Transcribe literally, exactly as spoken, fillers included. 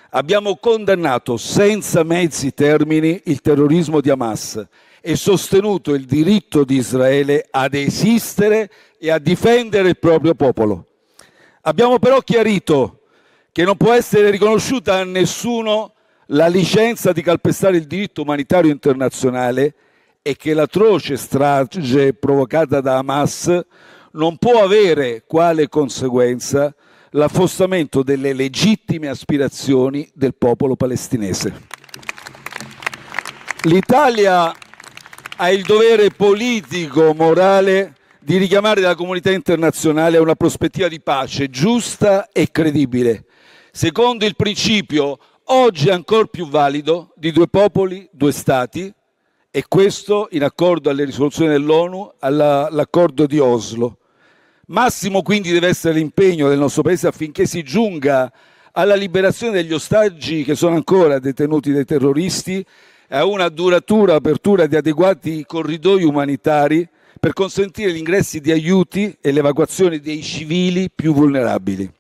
Abbiamo condannato senza mezzi termini il terrorismo di Hamas e sostenuto il diritto di Israele ad esistere e a difendere il proprio popolo. Abbiamo però chiarito che non può essere riconosciuta a nessuno la licenza di calpestare il diritto umanitario internazionale e che l'atroce strage provocata da Hamas non può avere quale conseguenza l'affossamento delle legittime aspirazioni del popolo palestinese. L'Italia ha il dovere politico, morale, di richiamare la comunità internazionale a una prospettiva di pace giusta e credibile, secondo il principio, oggi ancora più valido, di due popoli, due stati, e questo in accordo alle risoluzioni dell'ONU, all'accordo di Oslo. Massimo quindi deve essere l'impegno del nostro Paese affinché si giunga alla liberazione degli ostaggi che sono ancora detenuti dai terroristi e a una duratura apertura di adeguati corridoi umanitari per consentire gli ingressi di aiuti e l'evacuazione dei civili più vulnerabili.